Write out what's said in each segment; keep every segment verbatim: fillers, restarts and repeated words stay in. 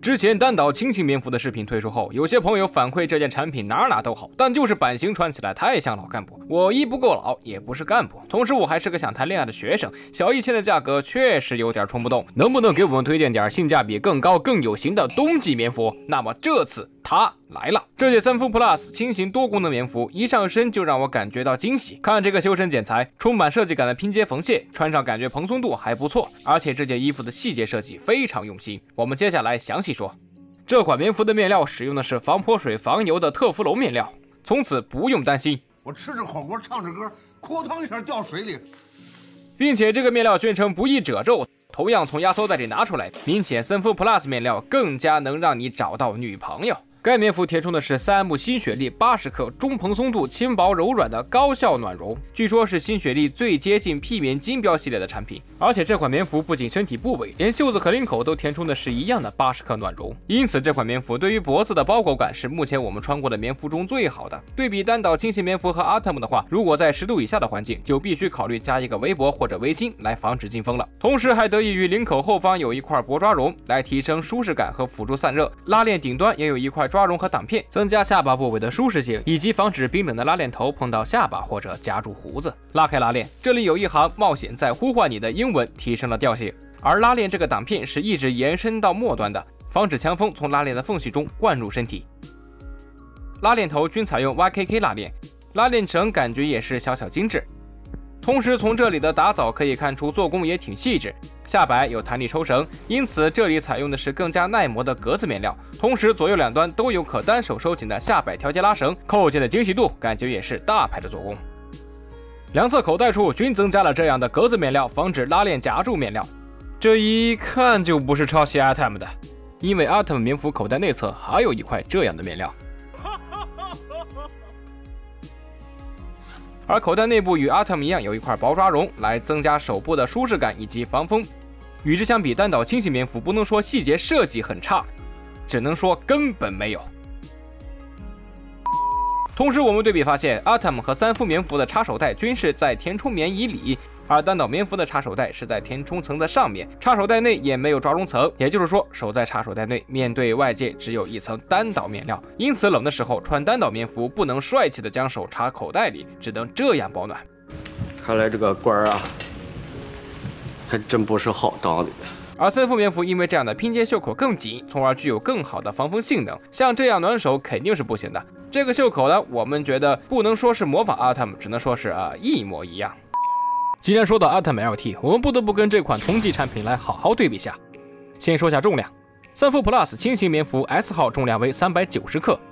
之前单岛轻型棉服的视频推出后，有些朋友反馈这件产品哪哪都好，但就是版型穿起来太像老干部。我一不够老，也不是干部，同时我还是个想谈恋爱的学生，小一千的价格确实有点冲不动。能不能给我们推荐点性价比更高、更有型的冬季棉服？那么这次它来了，这件三夫 Plus 轻型多功能棉服一上身就让我感觉到惊喜。看这个修身剪裁，充满设计感的拼接缝线，穿上感觉蓬松度还不错，而且这件衣服的细节设计非常用心。我们接下来详细说。这款棉服的面料使用的是防泼水、防油的特氟龙面料，从此不用担心我吃着火锅唱着歌，哐当一下掉水里， 并且这个面料宣称不易褶皱。同样从压缩袋里拿出来，明显三夫 Plus 面料更加能让你找到女朋友。该棉服填充的是 三 M 新雪莉八十克，中蓬松度、轻薄柔软的高效暖绒，据说是新雪莉最接近媲美金标系列的产品。而且这款棉服不仅身体部位，连袖子和领口都填充的是一样的八十克暖绒，因此这款棉服对于脖子的包裹感是目前我们穿过的棉服中最好的。对比单岛轻型棉服和 Atom 的话，如果在十度以下的环境，就必须考虑加一个围脖或者围巾来防止进风了。同时还得益于领口后方有一块薄抓绒，来提升舒适感和辅助散热，拉链顶端也有一块抓绒和挡片，增加下巴部位的舒适性，以及防止冰冷的拉链头碰到下巴或者夹住胡子。拉开拉链，这里有一行冒险在呼唤你的英文，提升了调性。而拉链这个挡片是一直延伸到末端的，防止强风从拉链的缝隙中灌入身体。拉链头均采用 Y K K 拉链，拉链绳感觉也是小巧精致。同时从这里的打枣可以看出做工也挺细致，下摆有弹力抽绳，因此这里采用的是更加耐磨的格子面料。同时左右两端都有可单手收紧的下摆调节拉绳，扣件的精细度感觉也是大牌的做工。两侧口袋处均增加了这样的格子面料，防止拉链夹住面料。这一看就不是抄袭 Atom 的，因为 Atom 棉服口袋内侧还有一块这样的面料。而口袋内部与 Atom 一样有一块薄抓绒，来增加手部的舒适感以及防风。与之相比，单岛轻型棉服不能说细节设计很差，只能说根本没有。同时我们对比发现 Atom 和三夫棉服的插手带均是在填充棉以里，而单岛棉服的插手带是在填充层的上面，插手带内也没有抓绒层，也就是说手在插手带内，面对外界只有一层单岛面料，因此冷的时候穿单岛棉服不能帅气的将手插口袋里，只能这样保暖。 看来这个官儿啊还真不是好当的。 而三夫棉服因为这样的拼接袖口更紧，从而具有更好的防风性能，像这样暖手肯定是不行的。这个袖口呢，我们觉得不能说是模仿 Atom， 只能说是啊一模一样。既然说到 Atom L T， 我们不得不跟这款同级产品来好好对比下。先说下重量，三夫 Plus 轻型棉服 S 号重量为三百九十克，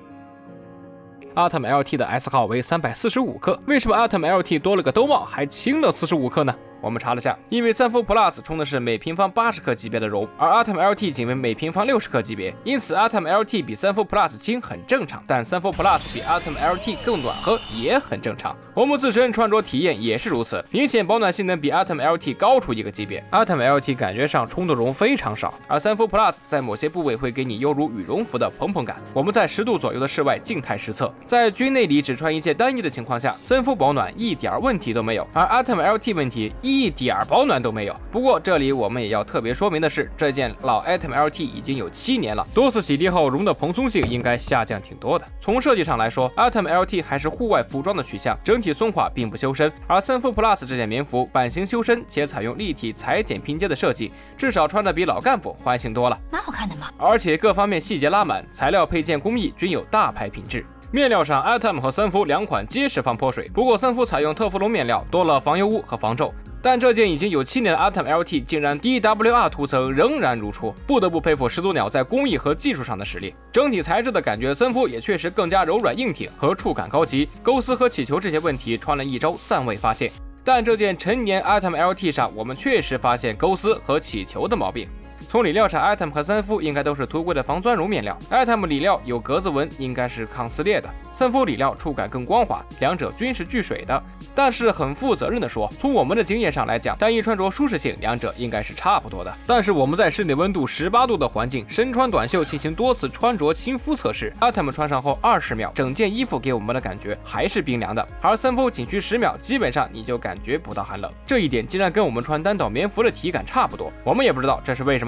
Atom L T 的 S 号为三百四十五克。为什么 Atom L T 多了个兜帽，还轻了四十五克呢？我们查了下，因为三夫 Plus 充的是每平方八十克级别的绒，而 Atom L T 仅为每平方六十克级别，因此 Atom L T 比三夫 Plus 轻很正常，但三夫 Plus 比 Atom L T 更暖和也很正常。我们自身穿着体验也是如此，明显保暖性能比 Atom L T 高出一个级别。Atom L T 感觉上充的绒非常少，而三夫 Plus 在某些部位会给你犹如羽绒服的蓬蓬感。我们在十度左右的室外静态实测，在军内里只穿一件单衣的情况下，三夫保暖一点问题都没有，而 Atom L T 问题一点保暖都没有。不过这里我们也要特别说明的是，这件老 Atom L T 已经有七年了，多次洗涤后绒的蓬松性应该下降挺多的。从设计上来说， Atom L T 还是户外服装的取向，整体松垮并不修身，而三夫 Plus 这件棉服版型修身且采用立体裁剪拼接的设计，至少穿着比老干部欢庆多了。 蛮好看的嘛， 而且各方面细节拉满，材料配件工艺均有大牌品质。面料上 Atom 和三夫两款皆是防泼水，不过三夫采用特氟龙面料，多了防油污和防皱。但这件已经有七年的 Atom L T 竟然 D W R 涂层仍然如初，不得不佩服始祖鸟在工艺和技术上的实力。整体材质的感觉，三夫也确实更加柔软硬挺和触感高级，钩丝和起球这些问题穿了一周暂未发现。但这件陈年 Atom L T 上，我们确实发现钩丝和起球的毛病。从里料上 ，Atom 和三夫应该都是途贵的防钻绒面料。Atom 里料有格子纹，应该是抗撕裂的；三夫里料触感更光滑，两者均是聚水的。但是很负责任的说，从我们的经验上来讲，单一穿着舒适性，两者应该是差不多的。但是我们在室内温度十八度的环境，身穿短袖进行多次穿着亲肤测试 ，Atom 穿上后二十秒，整件衣服给我们的感觉还是冰凉的，而三夫仅需十秒，基本上你就感觉不到寒冷。这一点竟然跟我们穿单岛棉服的体感差不多，我们也不知道这是为什么。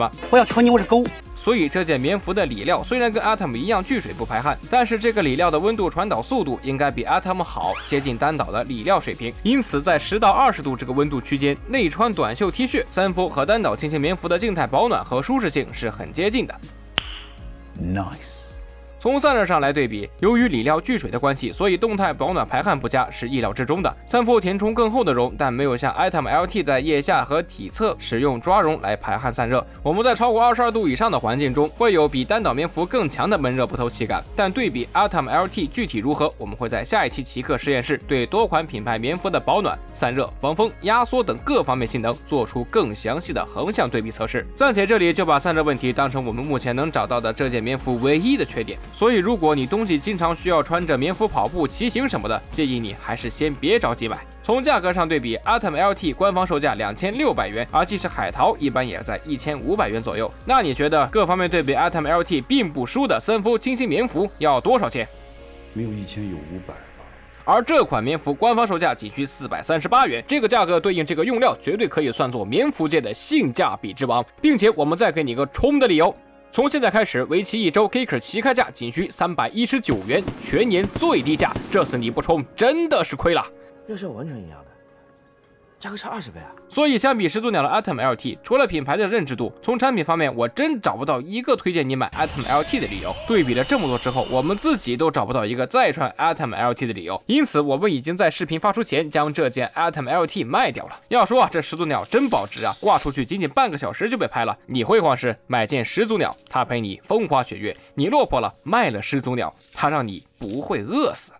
吗？ 我要求你，我是狗。 所以这件棉服的里料虽然跟 Atom 一样聚水不排汗，但是这个里料的温度传导速度应该比 Atom 好，接近单导的里料水平。因此，在十到二十度这个温度区间，内穿短袖 T 恤，三伏和单导轻型棉服的静态保暖和舒适性是很接近的。 Nice。 从散热上来对比，由于里料聚水的关系，所以动态保暖排汗不佳是意料之中的。三伏填充更厚的绒，但没有像 Atom L T 在腋下和体侧使用抓绒来排汗散热。我们在超过二十二度以上的环境中，会有比单导棉服更强的闷热不透气感。但对比 Atom L T 具体如何，我们会在下一期奇客实验室对多款品牌棉服的保暖、散热、防风、压缩等各方面性能做出更详细的横向对比测试。暂且这里就把散热问题当成我们目前能找到的这件棉服唯一的缺点。所以，如果你冬季经常需要穿着棉服跑步、骑行什么的，建议你还是先别着急买。从价格上对比 ，Atom L T 官方售价两千六百元，而即使海淘一般也在一千五百元左右。那你觉得各方面对比 Atom L T 并不输的森夫轻型棉服要多少钱？ 没有一千有五百吧。 而这款棉服官方售价仅需四百三十八元，这个价格对应这个用料，绝对可以算作棉服界的性价比之王。并且我们再给你个冲的理由。从现在开始，为期一周 Kicker 起开价仅需三百一十九元，全年最低价。这次你不冲，真的是亏了。 要是完全一样的，价格差二十倍啊！ 所以相比始祖鸟的 Atom L T， 除了品牌的认知度，从产品方面，我真找不到一个推荐你买 Atom L T 的理由。对比了这么多之后，我们自己都找不到一个再穿 Atom L T 的理由。因此，我们已经在视频发出前将这件 Atom L T 卖掉了。要说啊，这始祖鸟真保值啊，挂出去仅仅半个小时就被拍了。你辉煌时买件始祖鸟，它陪你风花雪月；你落魄了，卖了始祖鸟，它让你不会饿死。